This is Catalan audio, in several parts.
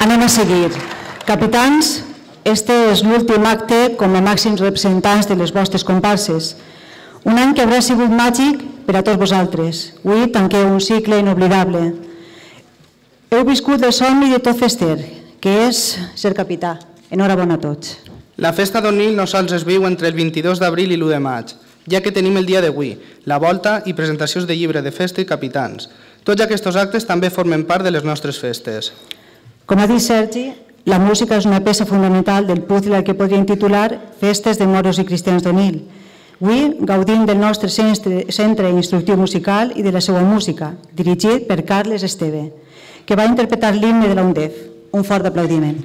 Anem a seguir. Capitans, este és l'últim acte com a màxims representants de les vostres comparses. Un any que haurà sigut màgic per a tots vosaltres. Avui tanqueu un cicle inoblidable. Heu viscut el somni de tot fester, que és ser capità. Enhorabona a tots. La festa d'Onil no sols es viu entre el 22 d'abril i l'1 de maig, ja que tenim el dia d'avui, la volta i presentacions de llibre de festa i capitans. Tots aquests actes també formen part de les nostres festes. Com ha dit Sergi, la música és una peça fonamental del puzle que podríem titular Festes de moros i cristians d'Onil. Avui gaudim del nostre centre instructiu musical i de la seva música, dirigit per Carles Esteve, que va interpretar l'himne de la UNDEF. Un fort aplaudiment.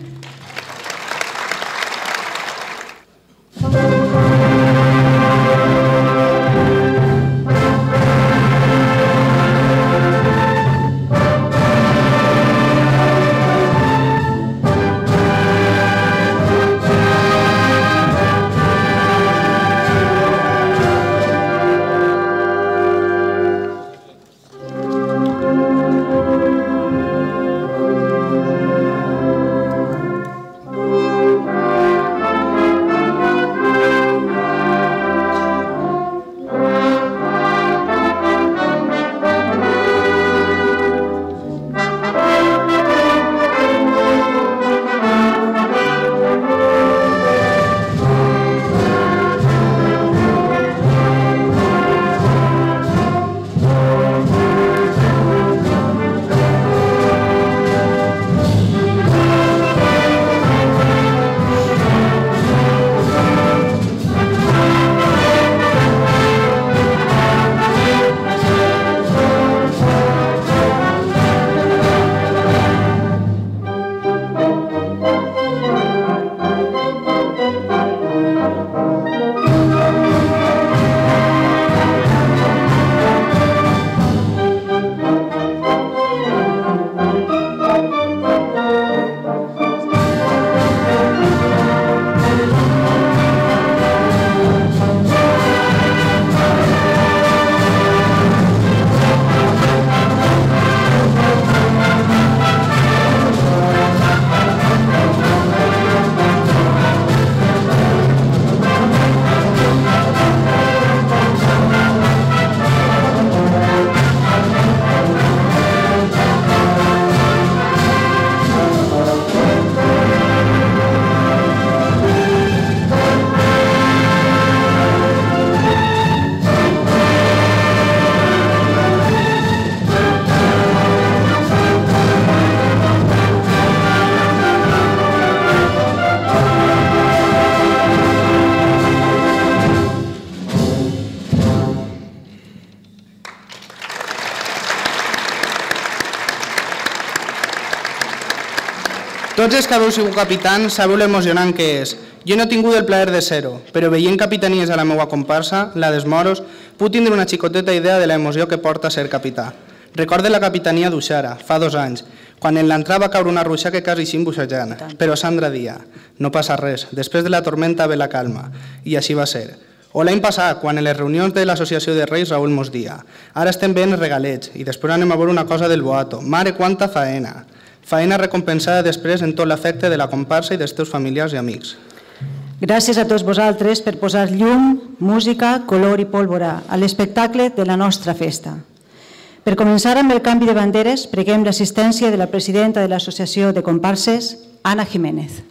Tots els que haveu sigut capitans sabeu l'emocionant que és. Jo no he tingut el plaer de ser-ho, però veient capitanies a la meva comparsa, la dels moros, puc tindre una xicoteta idea de l'emoció que porta ser capità. Recorde la capitania d'Uixara, fa 2 anys, quan en l'entrada va caure una ruixa que quasi s'imbuixejant, però Sandra dia, no passa res, després de la tormenta ve la calma, i així va ser. O l'any passat, quan en les reunions de l'Associació de Reis Raül mos dia, ara estem veient regalets, i després anem a veure una cosa del boato, mare quanta faena. Faena recompensada després en tot l'afecte de la comparsa i dels teus familiars i amics. Gràcies a tots vosaltres per posar llum, música, color i pólvora a l'espectacle de la nostra festa. Per començar amb el canvi de banderes, preguem l'assistència de la presidenta de l'Associació de Comparses, Ana Jiménez.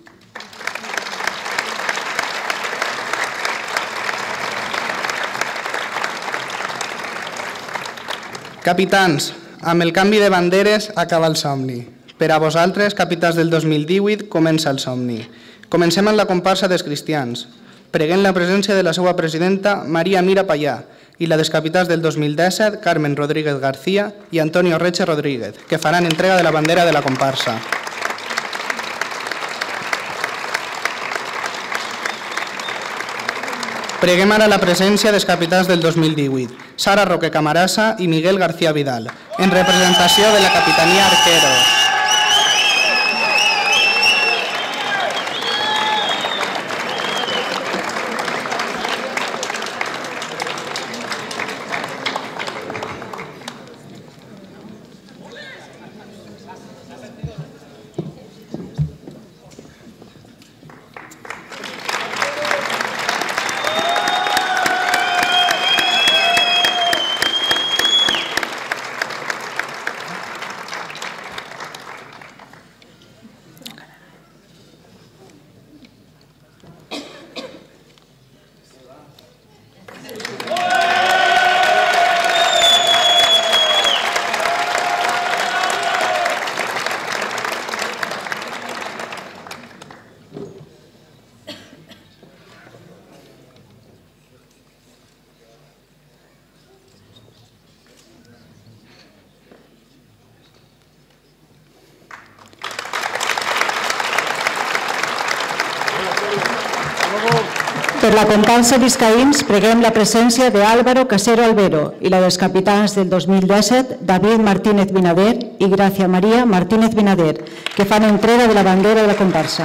Capitans, amb el canvi de banderes acaba el somni. Per a vosaltres, capitans del 2018, comença el somni. Comencem amb la comparsa dels cristians. Preguem la presència de la seva presidenta, Maria Mira Pallà, i la dels capitans del 2017, Carmen Rodríguez García i Antonio Reche Rodríguez, que faran entrega de la bandera de la comparsa. Preguem ara la presència dels capitans del 2018, Sara Roque Camarasa i Miguel García Vidal, en representació de la capitania Arqueros. Per la comparsa Biscaïns preguem la presència d'Álvaro Casero Albero i la dels capitans del 2017, David Martínez Binader i Gràcia Maria Martínez Binader, que fan entrega de la bandera de la comparsa.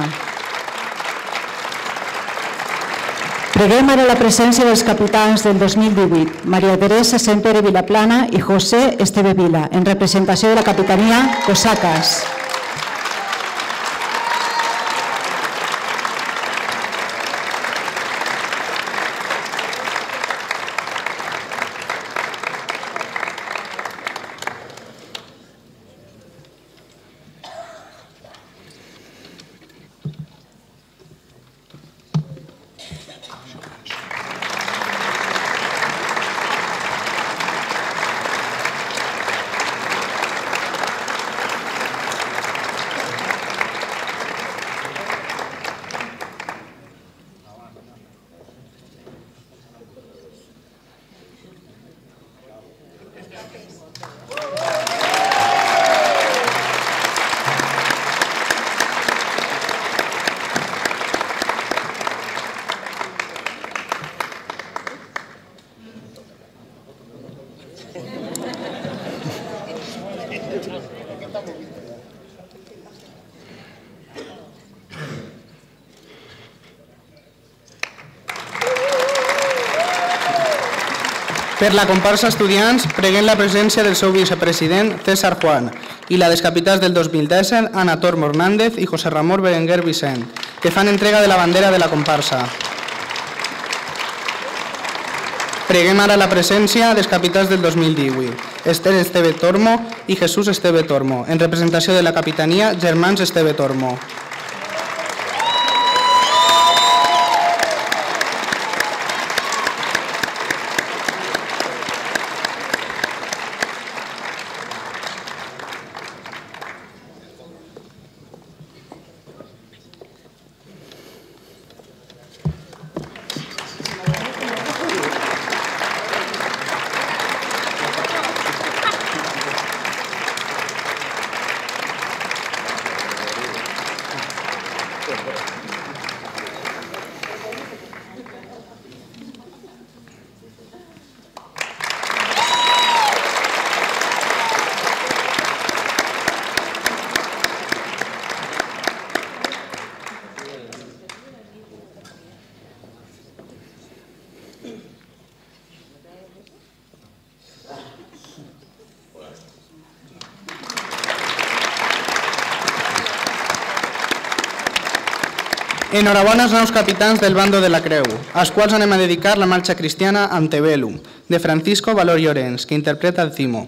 Preguem ara la presència dels capitans del 2018, Maria Teresa Sempere Vilaplana i José Esteve Vila, en representació de la capitania Cosacas. Per la comparsa Estudiants, preguem la presència del seu vicepresident, César Juan, i la dels capitans del 2010, Ana Tormo Hernández i José Ramón Berenguer Vicent, que fan entrega de la bandera de la comparsa. Preguem ara la presència dels capitans del 2018, Esther Esteve Tormo i Jesús Esteve Tormo, en representació de la capitania Germans Esteve Tormo. Enhorabona als nous capitans del bando de la Creu, als quals anem a dedicar la marxa cristiana Antebellum, de Francisco Valor Llorens, que interpreta el Cimo.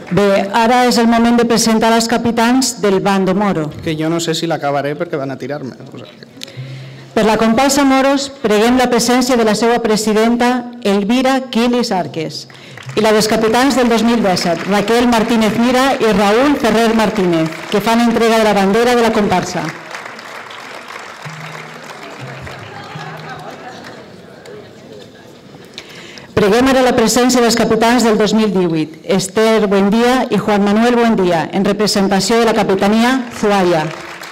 Bé, ara és el moment de presentar els capitans del bando moro. Que jo no sé si l'acabaré perquè van a tirar-me. Per la comparsa moros, preguem la presència de la seva presidenta, Elvira Quilis Arques, i la dels capitans del 2017, Raquel Martínez Mira i Raúl Ferrer Martínez, que fan entrega de la bandera de la comparsa. Preguem ara la presència dels capitans del 2018, Esther Buendía i Juan Manuel Buendía, en representació de la capitania Zuaia.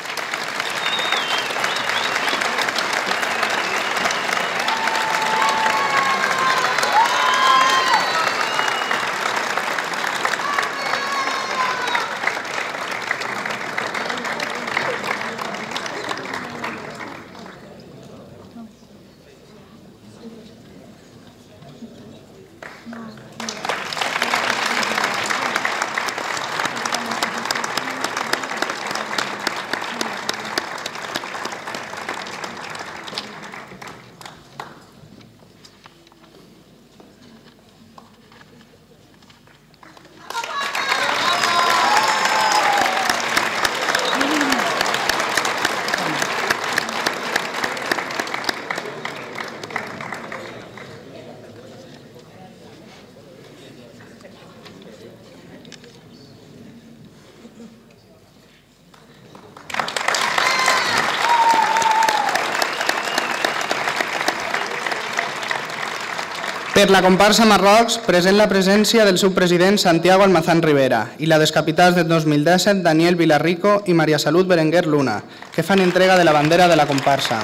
Per la comparsa Marrocs, present la presència del seu president Santiago Almazán Rivera i la dels capitans del 2017, Daniel Vilarrico i Maria Salut Berenguer Luna, que fan entrega de la bandera de la comparsa.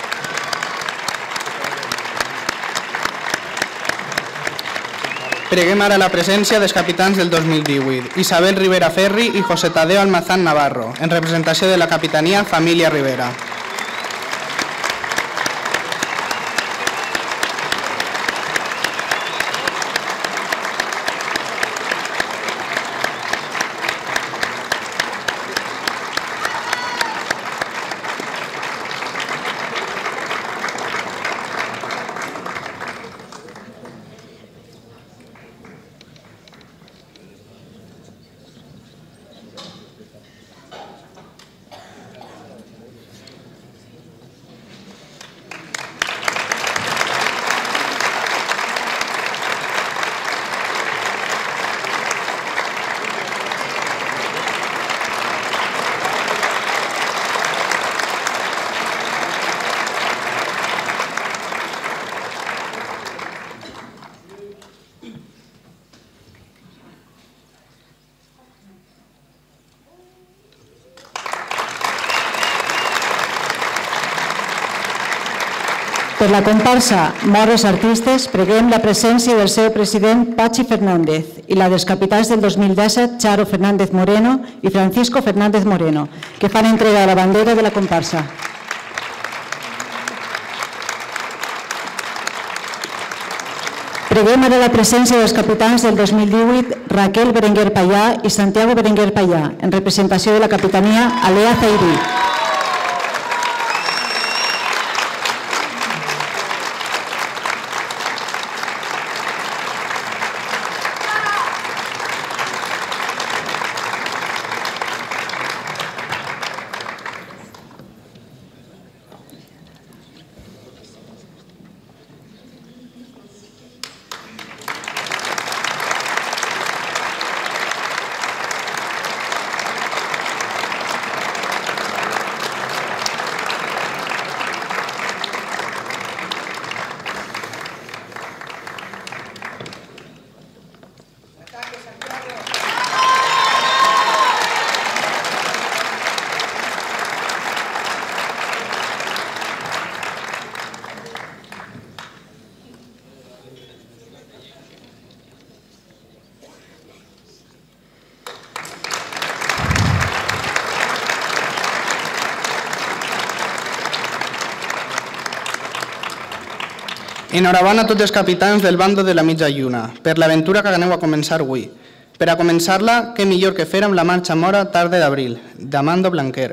Preguem ara la presència dels capitans del 2018, Isabel Rivera Ferri i José Tadeo Almazán Navarro, en representació de la capitania Família Rivera. Per la comparsa Moros Artistes, preguem la presència del seu president Pachi Fernández i la dels capitans del 2017, Charo Fernández Moreno i Francisco Fernández Moreno, que fan entrega de la bandera de la comparsa. Preguem ara la presència dels capitans del 2018, Raquel Berenguer Payà i Santiago Berenguer Payà, en representació de la capitania Alea Zairí. Enhorabona a tots els capitans del bando de la mitja lluna per l'aventura que aneu a començar avui. Per a començar-la, què millor que fer amb la marxa mora tarda d'abril, d'Amando Blanquer.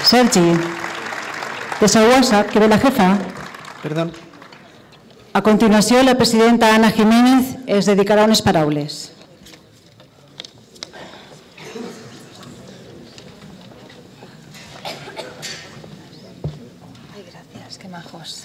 Sergi, de seu sap que ve la jefa. Perdón. A continuació, la presidenta Ana Jiménez es dedicarà unes paraules. Gràcies, que majos.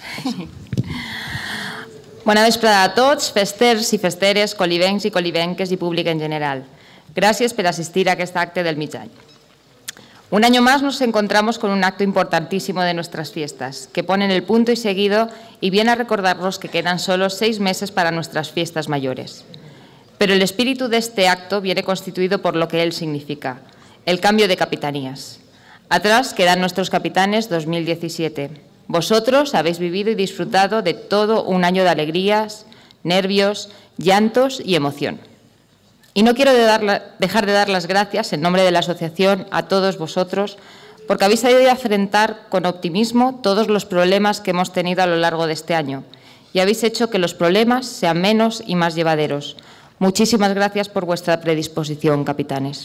Bona vesprada a tots, festers i festeres, colibencs i colibenques i públic en general. Gracias por asistir a este acto del mig any. Un año más nos encontramos con un acto importantísimo de nuestras fiestas, que ponen el punto y seguido y viene a recordarnos que quedan solo 6 meses para nuestras fiestas mayores. Pero el espíritu de este acto viene constituido por lo que él significa, el cambio de capitanías. Atrás quedan nuestros capitanes 2017. Vosotros habéis vivido y disfrutado de todo un año de alegrías, nervios, llantos y emoción. Y no quiero dejar de dar las gracias en nombre de la asociación a todos vosotros porque habéis sabido afrontar con optimismo todos los problemas que hemos tenido a lo largo de este año y habéis hecho que los problemas sean menos y más llevaderos. Muchísimas gracias por vuestra predisposición, capitanes.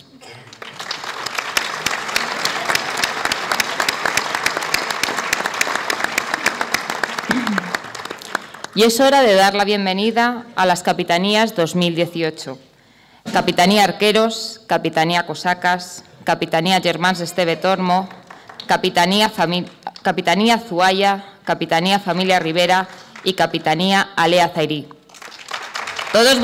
Y es hora de dar la bienvenida a las capitanías 2018. Capitanía Arqueros, Capitanía Cosacas, Capitanía Germans Esteve Tormo, Capitanía Zuaya, Capitanía Familia Rivera y Capitanía Alea Zairí. Todos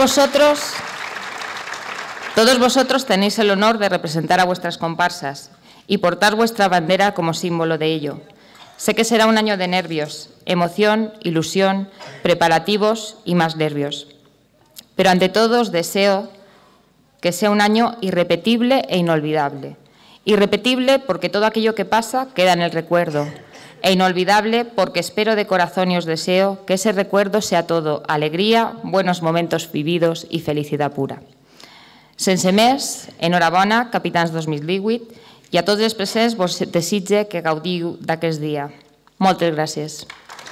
vosotros tenéis el honor de representar a vuestras comparsas y portar vuestra bandera como símbolo de ello. Sé que será un año de nervios, emoción, ilusión, preparativos y más nervios. Pero ante todo os deseo que sea un año irrepetible e inolvidable. Irrepetible porque todo aquello que pasa queda en el recuerdo. E inolvidable porque espero de corazón y os deseo que ese recuerdo sea todo alegría, buenos momentos vividos y felicidad pura. Sense més, enhorabona, capitans 2018, i a tots els presents vos desitge que gaudiu d'aquest dia. Moltes gràcies.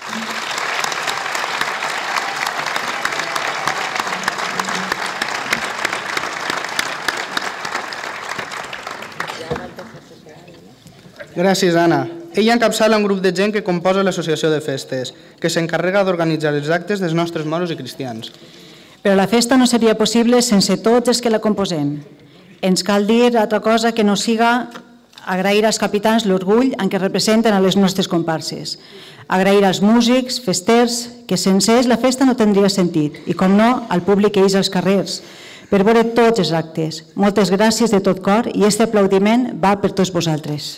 Gràcies, Anna. Ella encapçala un grup de gent que composa l'Associació de Festes, que s'encarrega d'organitzar els actes dels nostres moros i cristians. Però la festa no seria possible sense tots els que la composem. Ens cal dir altra cosa que no siga agrair als capitans l'orgull en què representen a les nostres comparses. Agrair als músics, festers, que sense ells la festa no tindria sentit. I, com no, al públic que eix als carrers, per veure tots els actes. Moltes gràcies de tot cor i aquest aplaudiment va per tots vosaltres.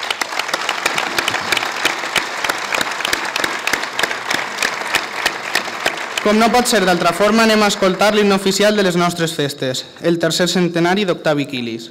Com no pot ser d'altra forma, anem a escoltar l'himne oficial de les nostres festes, el tercer centenari d'Octavi Quilis.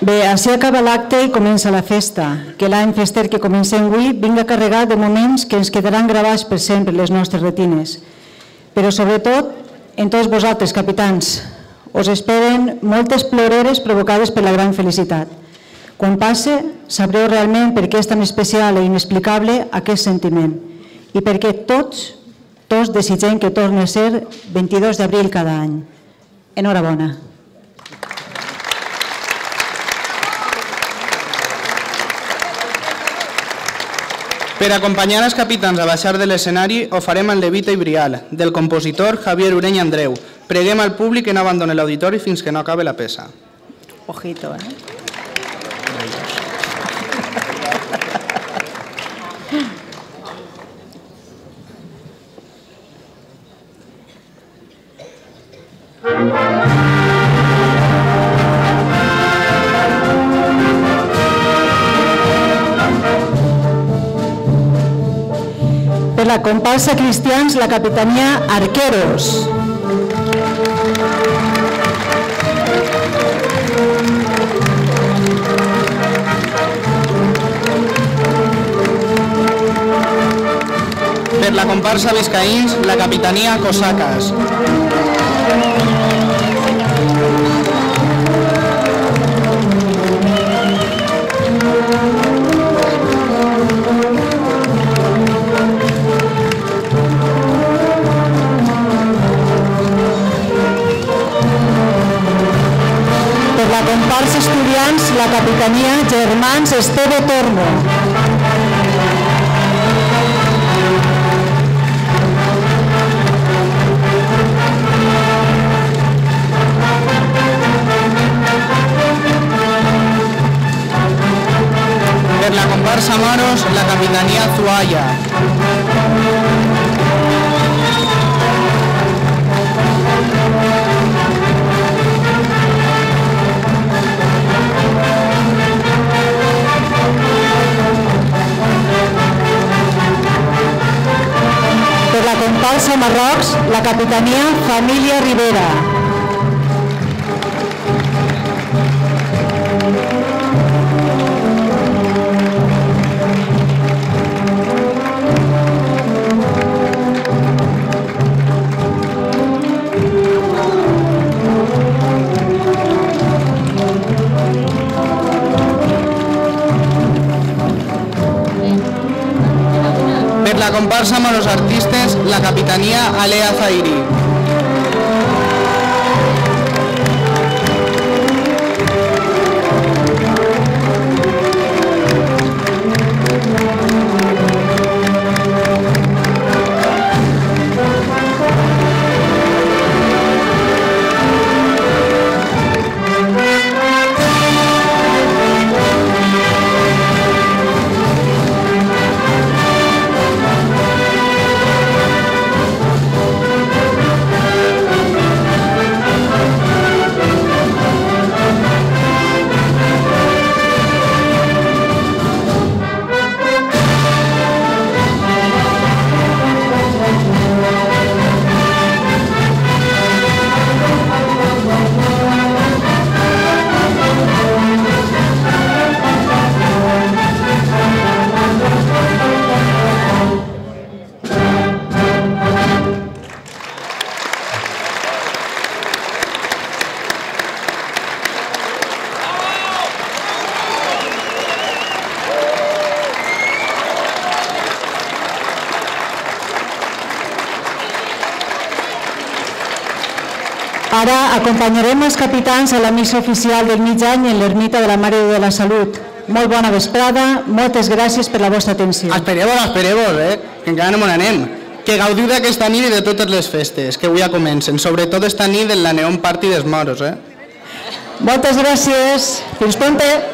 Bé, així acaba l'acte i comença la festa. Que l'any fester que comencem avui vinga carregat de moments que ens quedaran gravats per sempre en les nostres retines. Però sobretot, en tots vosaltres, capitans, us esperen moltes ploreres provocades per la gran felicitat. Quan passe, sabreu realment per què és tan especial i inexplicable aquest sentiment i per què tots desitgem que torni a ser 22 d'abril cada any. Enhorabona. Per acompanyar els capitans a baixar de l'escenari, ho farem en Levita i Brial, del compositor Javier Ureny Andreu. Preguem al públic que no abandoni l'auditori fins que no acabe la peça. Ojito, Per la comparsa Cristians, la capitanía Arqueros. Per la comparsa Vizcaïns, la capitanía Cosacas. Per la comparsa Estudiants, la capitanía Germans Esteve Tormo. Per la comparsa Moros, la capitanía Zuaya. Per la comparsa Marrocs, la capitanía Família Rivera. Per la comparsa Moros Artistes, la capitanía Alea Zairi. Ara acompanyarem els capitans a la missa oficial del mig any en l'ermita de la Mare de la Salut. Molt bona vesprada, moltes gràcies per la vostra atenció. Espereu-vos, que encara no me n'anem. Que gaudiu d'aquesta nit i de totes les festes, que avui ja comencen, sobretot esta nit en la Neon Party dels Moros. Moltes gràcies. Fins pronto.